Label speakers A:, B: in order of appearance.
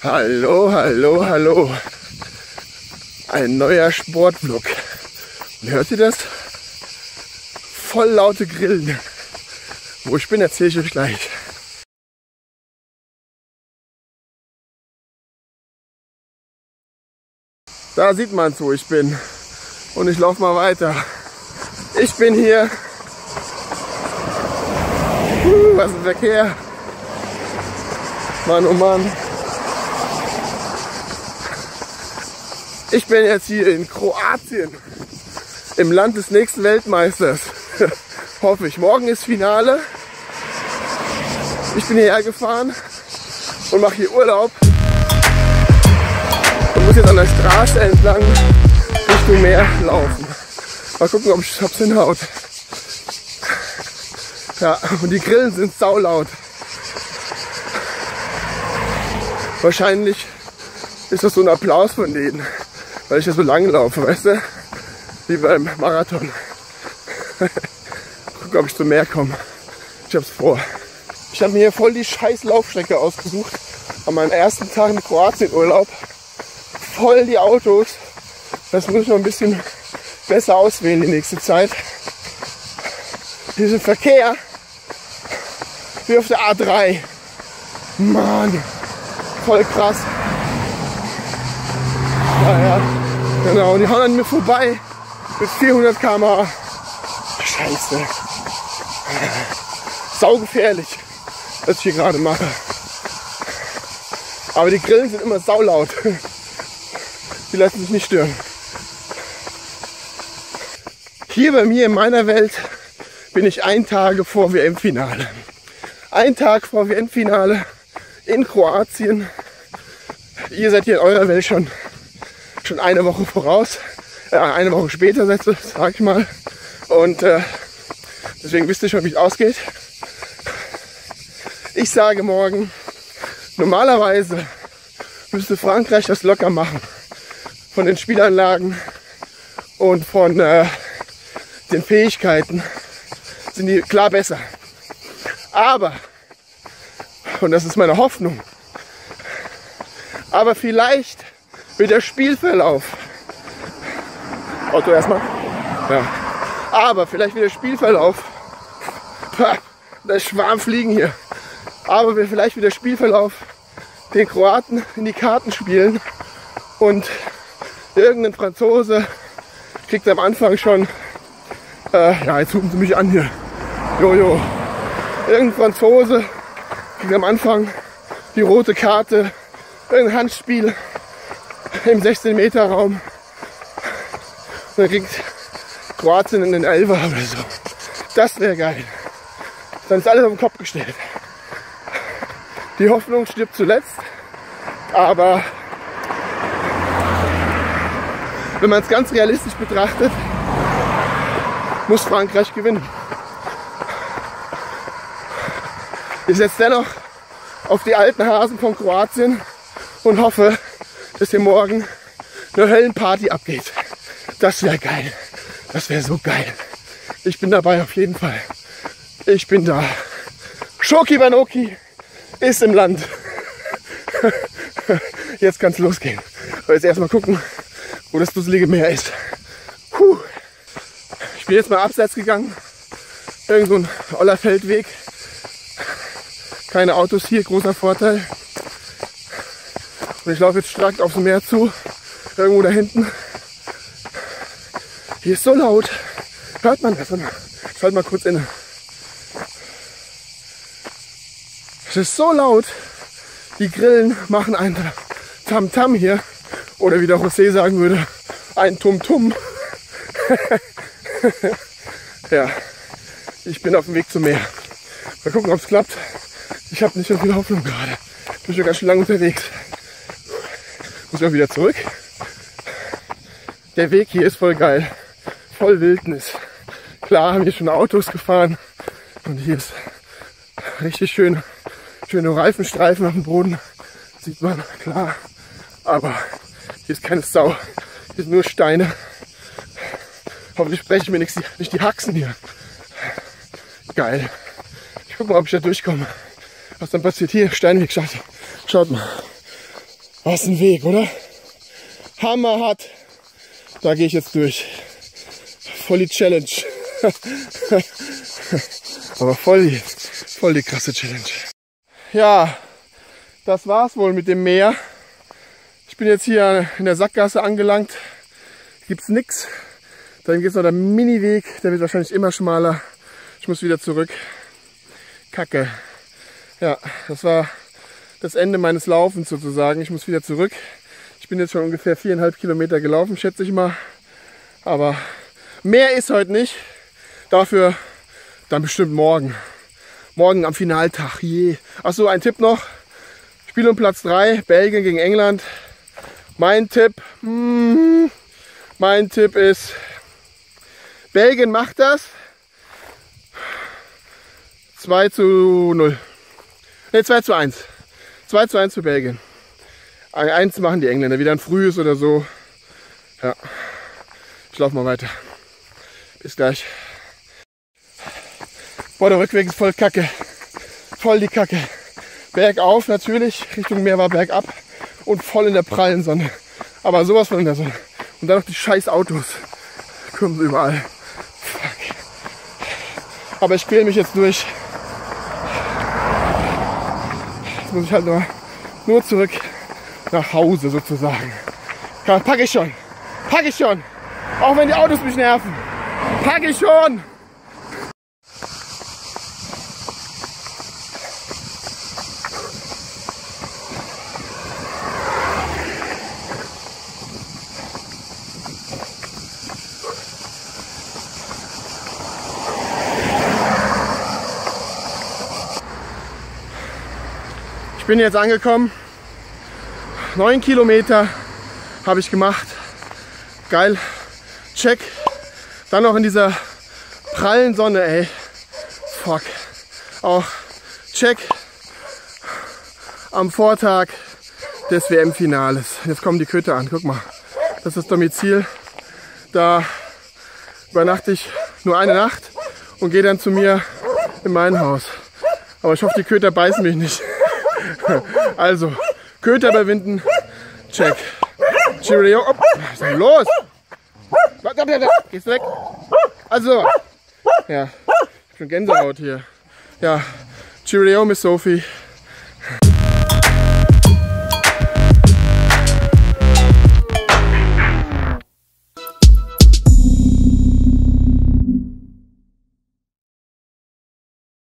A: Hallo, hallo, hallo. Ein neuer Sportvlog. Und hört ihr das? Voll laute Grillen. Wo ich bin, erzähle ich euch gleich. Da sieht man es, wo ich bin. Und ich laufe mal weiter. Ich bin hier. Was ist Verkehr? Mann, oh Mann. Ich bin jetzt hier in Kroatien, im Land des nächsten Weltmeisters. Hoffe ich. Morgen ist Finale. Ich bin hierher gefahren und mache hier Urlaub. Und muss jetzt an der Straße entlang Richtung Meer laufen. Mal gucken, ob es hinhaut. Ja, und die Grillen sind saulaut. Wahrscheinlich ist das so ein Applaus von denen, weil ich ja so lang laufe, weißt du? Wie beim Marathon. Gucken, ob ich zum Meer komme. Ich hab's vor. Ich habe mir hier voll die scheiß Laufstrecke ausgesucht. An meinem ersten Tag in Kroatien-Urlaub. Voll die Autos. Das muss ich noch ein bisschen besser auswählen die nächste Zeit. Hier ist ein Verkehr. Wie auf der A3. Mann. Voll krass. Naja, genau. Und die hauen an mir vorbei. Mit 400 km/h. Scheiße. Saugefährlich, was ich hier gerade mache. Aber die Grillen sind immer saulaut. Die lassen sich nicht stören. Hier bei mir in meiner Welt bin ich 1 Tag vor WM-Finale. 1 Tag vor WM-Finale in Kroatien. Ihr seid hier in eurer Welt schon eine Woche voraus. Eine Woche später, sag ich mal. Und deswegen wisst ihr schon, wie es ausgeht. Ich sage morgen, normalerweise müsste Frankreich das locker machen. Von den Spielanlagen und von den Fähigkeiten sind die klar besser. Aber, und das ist meine Hoffnung, aber vielleicht wird der Spielverlauf, Auto erstmal, ja, aber vielleicht wird der Spielverlauf, der Schwarm fliegen hier, aber vielleicht wird der Spielverlauf den Kroaten in die Karten spielen und irgendein Franzose kriegt am Anfang schon, ja, jetzt hupen sie mich an hier, jojo, irgendein Franzose kriegt am Anfang die rote Karte, irgendein Handspiel im 16-Meter-Raum. Dann kriegt Kroatien in den Elfer oder so. Das wäre geil. Dann ist alles auf den Kopf gestellt. Die Hoffnung stirbt zuletzt, aber wenn man es ganz realistisch betrachtet, muss Frankreich gewinnen. Ich setze dennoch auf die alten Hasen von Kroatien und hoffe, dass hier morgen eine Höllenparty abgeht. Das wäre geil. Das wäre so geil. Ich bin dabei auf jeden Fall. Ich bin da. Schoki Banoki ist im Land. Jetzt kann es losgehen. Aber jetzt erstmal gucken, wo das dusselige Meer ist. Puh. Ich bin jetzt mal abseits gegangen. Irgend so ein oller Feldweg. Keine Autos hier, großer Vorteil. Und ich laufe jetzt stark aufs Meer zu. Irgendwo da hinten. Hier ist so laut. Hört man das? Ich halte mal kurz inne. Es ist so laut. Die Grillen machen ein Tamtam hier. Oder wie der José sagen würde, ein Tum-Tum. Ja, ich bin auf dem Weg zum Meer. Mal gucken, ob es klappt. Ich habe nicht so viel Hoffnung gerade. Ich bin schon ganz schön lange unterwegs. Muss ich auch wieder zurück. Der Weg hier ist voll geil. Voll Wildnis. Klar haben hier schon Autos gefahren. Und hier ist richtig schöne Reifenstreifen auf dem Boden. Sieht man, klar. Aber hier ist keine Sau. Hier sind nur Steine. Hoffentlich brechen mir nicht die Haxen hier. Geil. Ich guck mal, ob ich da durchkomme. Was dann passiert hier? Steinweg, schaut mal. Was ein Weg, oder? Hammerhart. Da gehe ich jetzt durch. Voll die Challenge. Aber voll die krasse Challenge. Ja, das war's wohl mit dem Meer. Ich bin jetzt hier in der Sackgasse angelangt. Gibt's nix. Dann geht's noch der Miniweg. Der wird wahrscheinlich immer schmaler. Ich muss wieder zurück. Kacke. Ja, das war das Ende meines Laufens sozusagen. Ich muss wieder zurück. Ich bin jetzt schon ungefähr 4,5 Kilometer gelaufen, schätze ich mal. Aber mehr ist heute nicht. Dafür dann bestimmt morgen. Morgen am Finaltag. Je. Achso, ein Tipp noch. Spiel um Platz 3, Belgien gegen England. Mein Tipp ist, Belgien macht das. 2:0. Ne, 2:1. 2:1 für Belgien. 1 machen die Engländer, wieder ein frühes oder so. Ja. Ich laufe mal weiter. Bis gleich. Boah, der Rückweg ist voll Kacke. Voll die Kacke. Bergauf natürlich, Richtung Meer war bergab und voll in der prallen Sonne. Aber sowas von in der Sonne. Und dann noch die scheiß Autos. Kommen überall. Fuck. Aber ich quäle mich jetzt durch. Jetzt muss ich halt nur zurück nach Hause sozusagen. Ja, pack ich schon. Pack ich schon. Auch wenn die Autos mich nerven. Pack ich schon. Ich bin jetzt angekommen. 9 Kilometer habe ich gemacht. Geil. Check. Dann noch in dieser prallen Sonne, ey. Fuck. Auch check. Am Vortag des WM-Finales. Jetzt kommen die Köter an. Guck mal. Das ist das Domizil. Da übernachte ich nur eine Nacht und gehe dann zu mir in mein Haus. Aber ich hoffe, die Köter beißen mich nicht. Also, Köter überwinden. Check. Cheerio. Oh, was ist denn los? Gehst du weg? Also, ja, ich bin Gänsehaut hier. Ja, Cheerio, Miss Sophie.